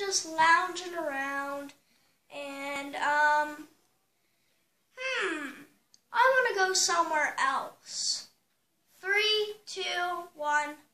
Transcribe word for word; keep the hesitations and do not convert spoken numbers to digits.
just lounging around, and, um, hmm, I want to go somewhere else. Three, two, one.